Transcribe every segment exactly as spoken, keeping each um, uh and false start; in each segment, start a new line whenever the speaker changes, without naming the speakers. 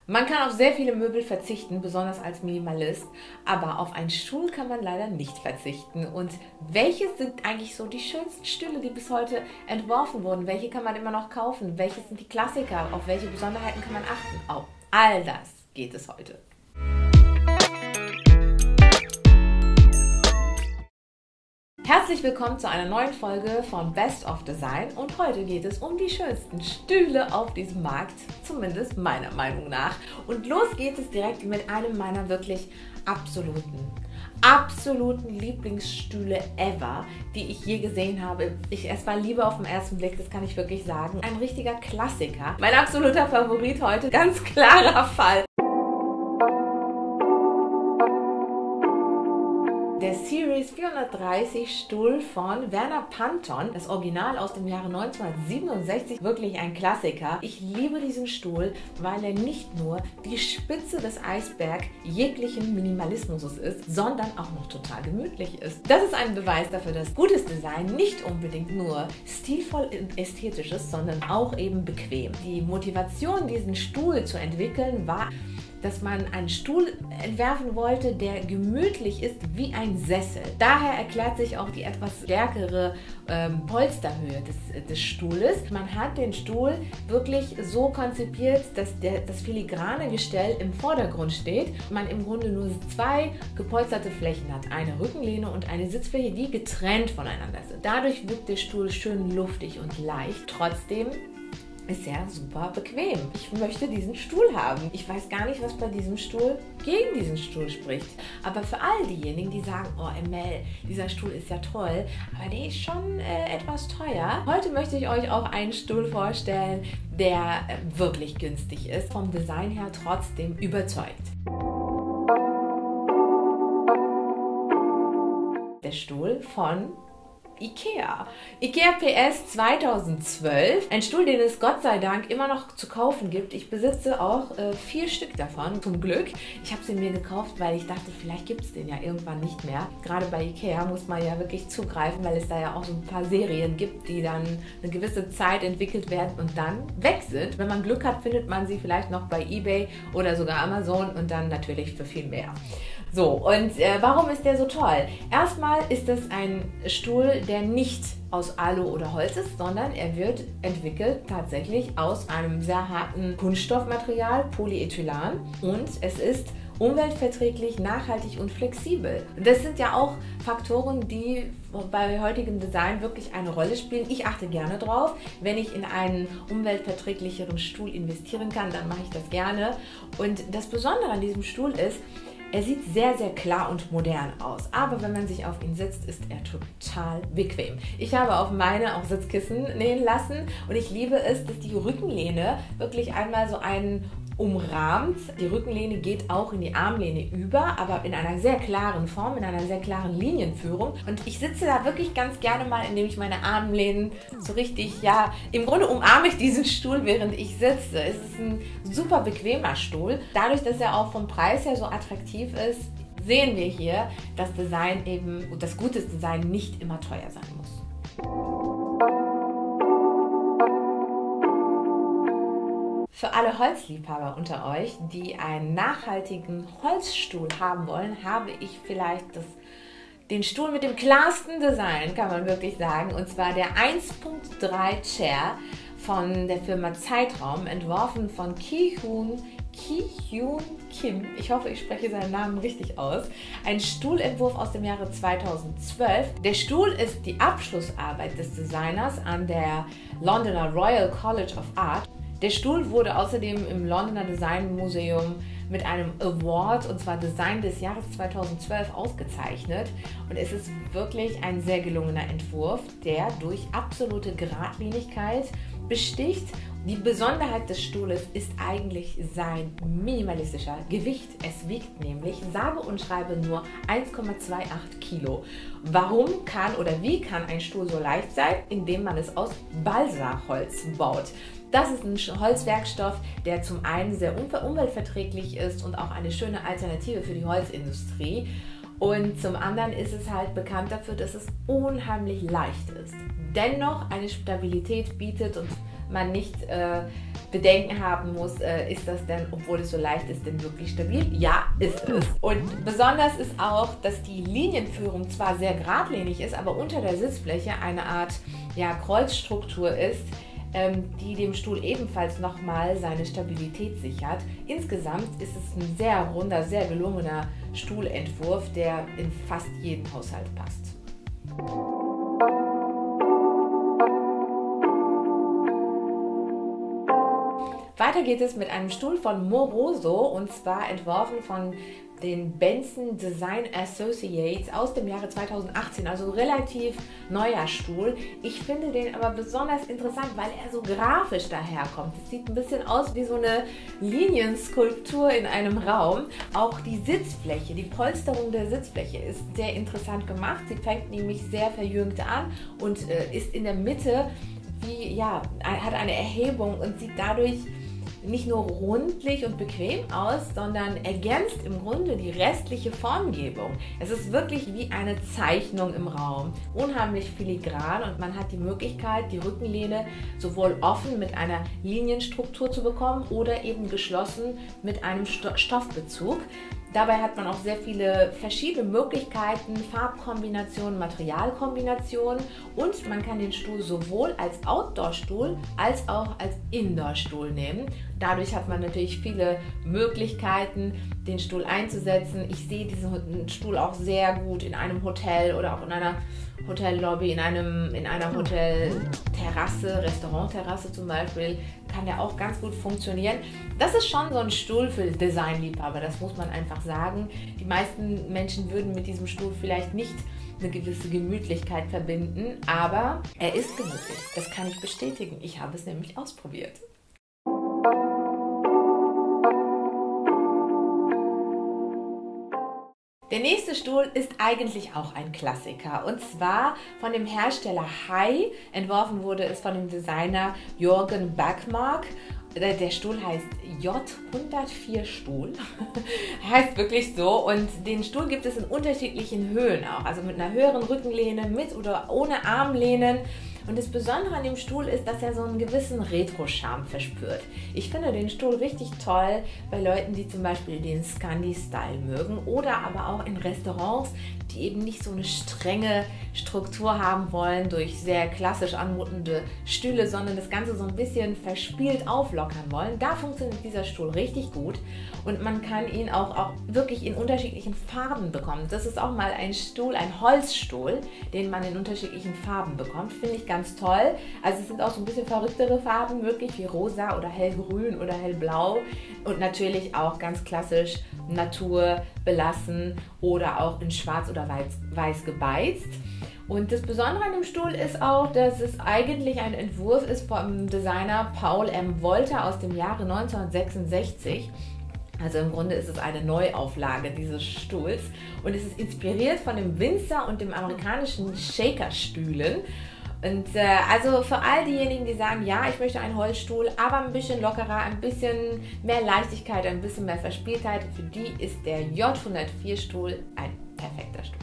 Man kann auf sehr viele Möbel verzichten, besonders als Minimalist, aber auf einen Stuhl kann man leider nicht verzichten. Und welche sind eigentlich so die schönsten Stühle, die bis heute entworfen wurden? Welche kann man immer noch kaufen? Welche sind die Klassiker? Auf welche Besonderheiten kann man achten? Auf all das geht es heute. Herzlich willkommen zu einer neuen Folge von Best of Design und heute geht es um die schönsten Stühle auf diesem Markt, zumindest meiner Meinung nach. Und los geht es direkt mit einem meiner wirklich absoluten, absoluten Lieblingsstühle ever, die ich je gesehen habe. Ich, es war Liebe auf den ersten Blick, das kann ich wirklich sagen. Ein richtiger Klassiker. Mein absoluter Favorit heute, ganz klarer Fall. Der Series vierhundertdreißig Stuhl von Werner Panton, das Original aus dem Jahre neunzehnhundertsiebenundsechzig, wirklich ein Klassiker. Ich liebe diesen Stuhl, weil er nicht nur die Spitze des Eisbergs jeglichen Minimalismus ist, sondern auch noch total gemütlich ist. Das ist ein Beweis dafür, dass gutes Design nicht unbedingt nur stilvoll und ästhetisch ist, sondern auch eben bequem. Die Motivation, diesen Stuhl zu entwickeln, war, dass man einen Stuhl entwerfen wollte, der gemütlich ist wie ein Sessel. Daher erklärt sich auch die etwas stärkere ähm, Polsterhöhe des, des Stuhles. Man hat den Stuhl wirklich so konzipiert, dass der, das filigrane Gestell im Vordergrund steht. Man im Grunde nur zwei gepolsterte Flächen hat, eine Rückenlehne und eine Sitzfläche, die getrennt voneinander sind. Dadurch wirkt der Stuhl schön luftig und leicht. Trotzdem ist er super bequem. Ich möchte diesen Stuhl haben. Ich weiß gar nicht, was bei diesem Stuhl gegen diesen Stuhl spricht. Aber für all diejenigen, die sagen, oh Emel, dieser Stuhl ist ja toll, aber der ist schon äh, etwas teuer. Heute möchte ich euch auch einen Stuhl vorstellen, der äh, wirklich günstig ist, vom Design her trotzdem überzeugt. Der Stuhl von IKEA. IKEA P S zweitausendzwölf. Ein Stuhl, den es Gott sei Dank immer noch zu kaufen gibt. Ich besitze auch äh, vier Stück davon, zum Glück. Ich habe sie mir gekauft, weil ich dachte, vielleicht gibt es den ja irgendwann nicht mehr. Gerade bei IKEA muss man ja wirklich zugreifen, weil es da ja auch so ein paar Serien gibt, die dann eine gewisse Zeit entwickelt werden und dann weg sind. Wenn man Glück hat, findet man sie vielleicht noch bei eBay oder sogar Amazon und dann natürlich für viel mehr. So, und äh, warum ist der so toll? Erstmal ist es ein Stuhl, der nicht aus Alu oder Holz ist, sondern er wird entwickelt tatsächlich aus einem sehr harten Kunststoffmaterial, Polyethylan, und es ist umweltverträglich, nachhaltig und flexibel. Das sind ja auch Faktoren, die bei heutigem Design wirklich eine Rolle spielen. Ich achte gerne drauf. Wenn ich in einen umweltverträglicheren Stuhl investieren kann, dann mache ich das gerne. Und das Besondere an diesem Stuhl ist, er sieht sehr, sehr klar und modern aus, aber wenn man sich auf ihn setzt, ist er total bequem. Ich habe auf meine auch Sitzkissen nähen lassen und ich liebe es, dass die Rückenlehne wirklich einmal so einen umrahmt. Die Rückenlehne geht auch in die Armlehne über, aber in einer sehr klaren Form, in einer sehr klaren Linienführung. Und ich sitze da wirklich ganz gerne mal, indem ich meine Armlehnen so richtig, ja, im Grunde umarme ich diesen Stuhl, während ich sitze. Es ist ein super bequemer Stuhl. Dadurch, dass er auch vom Preis her so attraktiv ist, sehen wir hier, dass Design eben, das gutes Design nicht immer teuer sein muss. Für alle Holzliebhaber unter euch, die einen nachhaltigen Holzstuhl haben wollen, habe ich vielleicht das, den Stuhl mit dem klarsten Design, kann man wirklich sagen, und zwar der eins Punkt drei Chair von der Firma Zeitraum, entworfen von Ki-Hoon Ki-Hyun Kim. Ich hoffe, ich spreche seinen Namen richtig aus. Ein Stuhlentwurf aus dem Jahre zweitausendzwölf. Der Stuhl ist die Abschlussarbeit des Designers an der Londoner Royal College of Art. Der Stuhl wurde außerdem im Londoner Design Museum mit einem Award, und zwar Design des Jahres zweitausendzwölf, ausgezeichnet. Und es ist wirklich ein sehr gelungener Entwurf, der durch absolute Geradlinigkeit besticht. Die Besonderheit des Stuhles ist eigentlich sein minimalistischer Gewicht. Es wiegt nämlich sage und schreibe nur eins Komma achtundzwanzig Kilo. Warum kann oder wie kann ein Stuhl so leicht sein? Indem man es aus Balsaholz baut. Das ist ein Holzwerkstoff, der zum einen sehr umweltverträglich ist und auch eine schöne Alternative für die Holzindustrie. Und zum anderen ist es halt bekannt dafür, dass es unheimlich leicht ist. Dennoch eine Stabilität bietet und man nicht äh, Bedenken haben muss, äh, ist das denn, obwohl es so leicht ist, denn wirklich stabil? Ja, ist es. Und besonders ist auch, dass die Linienführung zwar sehr geradlinig ist, aber unter der Sitzfläche eine Art ja, Kreuzstruktur ist, die dem Stuhl ebenfalls nochmal seine Stabilität sichert. Insgesamt ist es ein sehr runder, sehr gelungener Stuhlentwurf, der in fast jeden Haushalt passt. Weiter geht es mit einem Stuhl von Moroso, und zwar entworfen von den Benson Design Associates aus dem Jahre zweitausendachtzehn, also relativ neuer Stuhl. Ich finde den aber besonders interessant, weil er so grafisch daherkommt. Es sieht ein bisschen aus wie so eine Linienskulptur in einem Raum. Auch die Sitzfläche, die Polsterung der Sitzfläche ist sehr interessant gemacht. Sie fängt nämlich sehr verjüngt an und äh, ist in der Mitte wie, ja, hat eine Erhebung und sieht dadurch nicht nur rundlich und bequem aus, sondern ergänzt im Grunde die restliche Formgebung. Es ist wirklich wie eine Zeichnung im Raum, unheimlich filigran, und man hat die Möglichkeit, die Rückenlehne sowohl offen mit einer Linienstruktur zu bekommen oder eben geschlossen mit einem Stoffbezug. Dabei hat man auch sehr viele verschiedene Möglichkeiten, Farbkombinationen, Materialkombinationen, und man kann den Stuhl sowohl als Outdoor-Stuhl als auch als Indoor-Stuhl nehmen. Dadurch hat man natürlich viele Möglichkeiten, den Stuhl einzusetzen. Ich sehe diesen Stuhl auch sehr gut in einem Hotel oder auch in einer Hotellobby, in, einem, in einer Hotelterrasse, Restaurantterrasse zum Beispiel, kann der auch ganz gut funktionieren. Das ist schon so ein Stuhl für Designliebhaber, das muss man einfach sagen. Die meisten Menschen würden mit diesem Stuhl vielleicht nicht eine gewisse Gemütlichkeit verbinden, aber er ist gemütlich. Das kann ich bestätigen. Ich habe es nämlich ausprobiert. Der nächste Stuhl ist eigentlich auch ein Klassiker, und zwar von dem Hersteller Hai. Entworfen wurde es von dem Designer Jürgen Backmark. Der Stuhl heißt J hundertvier Stuhl, heißt wirklich so, und den Stuhl gibt es in unterschiedlichen Höhen auch, also mit einer höheren Rückenlehne, mit oder ohne Armlehnen. Und das Besondere an dem Stuhl ist, dass er so einen gewissen Retro-Charme verspürt. Ich finde den Stuhl richtig toll bei Leuten, die zum Beispiel den Scandi-Style mögen, oder aber auch in Restaurants, die eben nicht so eine strenge Struktur haben wollen durch sehr klassisch anmutende Stühle, sondern das Ganze so ein bisschen verspielt auflockern wollen. Da funktioniert dieser Stuhl richtig gut, und man kann ihn auch, auch wirklich in unterschiedlichen Farben bekommen. Das ist auch mal ein Stuhl, ein Holzstuhl, den man in unterschiedlichen Farben bekommt. Finde ich ganz toll. Also es sind auch so ein bisschen verrücktere Farben möglich, wie rosa oder hellgrün oder hellblau, und natürlich auch ganz klassisch Natur belassen oder auch in schwarz oder weiß, weiß gebeizt. Und das Besondere an dem Stuhl ist auch, dass es eigentlich ein Entwurf ist vom Designer Paul M. Wolter aus dem Jahre neunzehnhundertsechsundsechzig. Also im Grunde ist es eine Neuauflage dieses Stuhls, und es ist inspiriert von dem Windsor und dem amerikanischen Shaker-Stühlen. Und äh, also für all diejenigen, die sagen, ja, ich möchte einen Holzstuhl, aber ein bisschen lockerer, ein bisschen mehr Leichtigkeit, ein bisschen mehr Verspieltheit, für die ist der J hundertvier Stuhl ein perfekter Stuhl.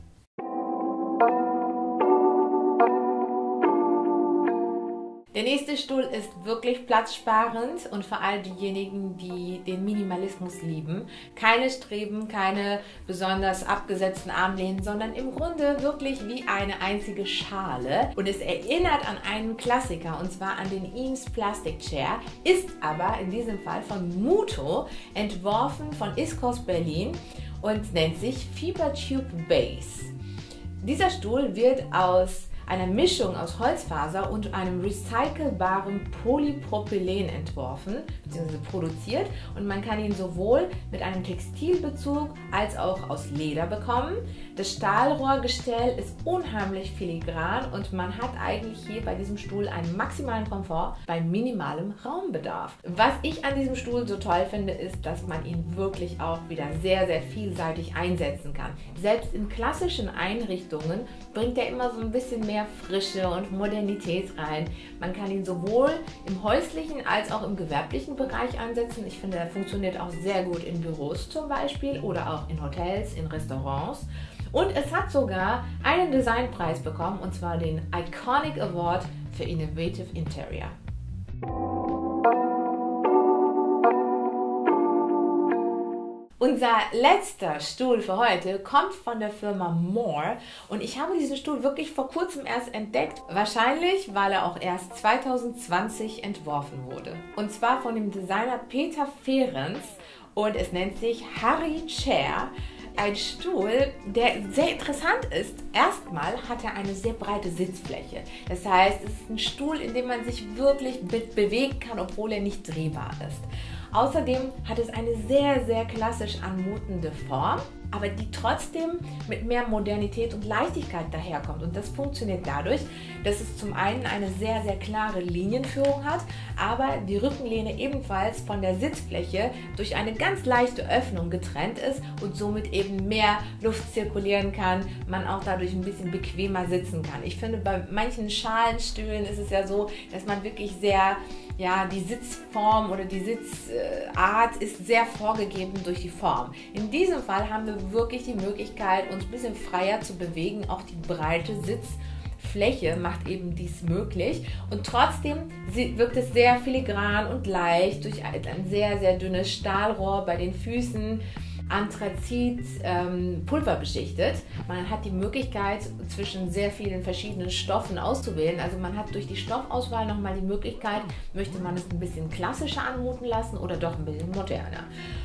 Der nächste Stuhl ist wirklich platzsparend, und für all diejenigen, die den Minimalismus lieben. Keine Streben, keine besonders abgesetzten Armlehnen, sondern im Grunde wirklich wie eine einzige Schale. Und es erinnert an einen Klassiker, und zwar an den Eames Plastic Chair, ist aber in diesem Fall von Muto, entworfen von Iskos Berlin, und nennt sich Fibertube Base. Dieser Stuhl wird aus einer Mischung aus Holzfaser und einem recycelbaren Polypropylen entworfen bzw. produziert, und man kann ihn sowohl mit einem Textilbezug als auch aus Leder bekommen. Das Stahlrohrgestell ist unheimlich filigran, und man hat eigentlich hier bei diesem Stuhl einen maximalen Komfort bei minimalem Raumbedarf. Was ich an diesem Stuhl so toll finde, ist, dass man ihn wirklich auch wieder sehr, sehr vielseitig einsetzen kann. Selbst in klassischen Einrichtungen bringt er immer so ein bisschen mehr Frische und Modernität rein. Man kann ihn sowohl im häuslichen als auch im gewerblichen Bereich einsetzen. Ich finde, er funktioniert auch sehr gut in Büros zum Beispiel oder auch in Hotels, in Restaurants. Und es hat sogar einen Designpreis bekommen, und zwar den Iconic Award für Innovative Interior. Unser letzter Stuhl für heute kommt von der Firma More und ich habe diesen Stuhl wirklich vor kurzem erst entdeckt, wahrscheinlich, weil er auch erst zweitausendzwanzig entworfen wurde. Und zwar von dem Designer Peter Fehrens und es nennt sich Harry Chair. Ein Stuhl, der sehr interessant ist. Erstmal hat er eine sehr breite Sitzfläche. Das heißt, es ist ein Stuhl, in dem man sich wirklich mit bewegen kann, obwohl er nicht drehbar ist. Außerdem hat es eine sehr, sehr klassisch anmutende Form, aber die trotzdem mit mehr Modernität und Leichtigkeit daherkommt. Und das funktioniert dadurch, dass es zum einen eine sehr, sehr klare Linienführung hat, aber die Rückenlehne ebenfalls von der Sitzfläche durch eine ganz leichte Öffnung getrennt ist und somit eben mehr Luft zirkulieren kann, man auch dadurch ein bisschen bequemer sitzen kann. Ich finde, bei manchen Schalenstühlen ist es ja so, dass man wirklich sehr, ja, die Sitzform oder die Sitzart ist sehr vorgegeben durch die Form. In diesem Fall haben wir wirklich die Möglichkeit, uns ein bisschen freier zu bewegen. Auch die breite Sitzfläche macht eben dies möglich. Und trotzdem wirkt es sehr filigran und leicht durch ein sehr, sehr dünnes Stahlrohr bei den Füßen. Anthrazit ähm, Pulver beschichtet. Man hat die Möglichkeit, zwischen sehr vielen verschiedenen Stoffen auszuwählen. Also man hat durch die Stoffauswahl nochmal die Möglichkeit, möchte man es ein bisschen klassischer anmuten lassen oder doch ein bisschen moderner.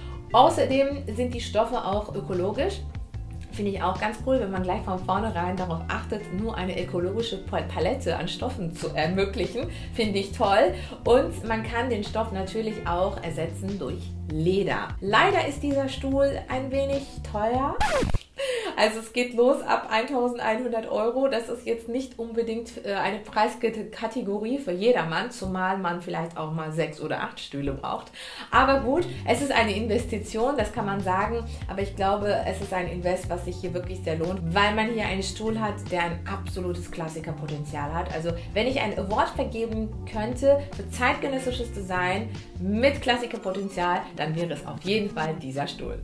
Außerdem sind die Stoffe auch ökologisch. Finde ich auch ganz cool, wenn man gleich von vornherein darauf achtet, nur eine ökologische Palette an Stoffen zu ermöglichen. Finde ich toll. Und man kann den Stoff natürlich auch ersetzen durch Leder. Leider ist dieser Stuhl ein wenig teuer. Also es geht los ab eintausendeinhundert Euro. Das ist jetzt nicht unbedingt eine Preiskategorie für jedermann, zumal man vielleicht auch mal sechs oder acht Stühle braucht. Aber gut, es ist eine Investition, das kann man sagen. Aber ich glaube, es ist ein Invest, was sich hier wirklich sehr lohnt, weil man hier einen Stuhl hat, der ein absolutes Klassikerpotenzial hat. Also wenn ich ein Award vergeben könnte für zeitgenössisches Design mit Klassikerpotenzial, dann wäre es auf jeden Fall dieser Stuhl.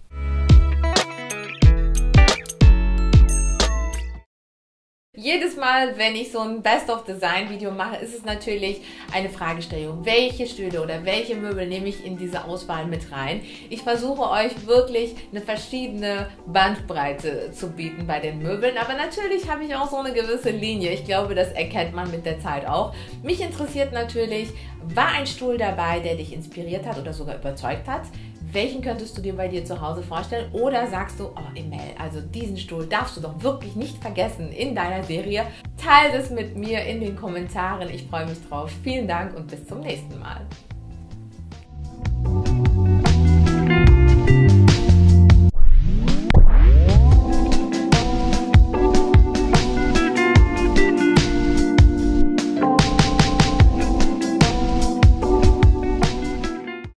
Jedes Mal, wenn ich so ein Best-of-Design-Video mache, ist es natürlich eine Fragestellung. Welche Stühle oder welche Möbel nehme ich in diese Auswahl mit rein? Ich versuche euch wirklich eine verschiedene Bandbreite zu bieten bei den Möbeln, aber natürlich habe ich auch so eine gewisse Linie. Ich glaube, das erkennt man mit der Zeit auch. Mich interessiert natürlich, war ein Stuhl dabei, der dich inspiriert hat oder sogar überzeugt hat? Welchen könntest du dir bei dir zu Hause vorstellen? Oder sagst du, oh Emel, also diesen Stuhl darfst du doch wirklich nicht vergessen in deiner Serie. Teile das mit mir in den Kommentaren. Ich freue mich drauf. Vielen Dank und bis zum nächsten Mal.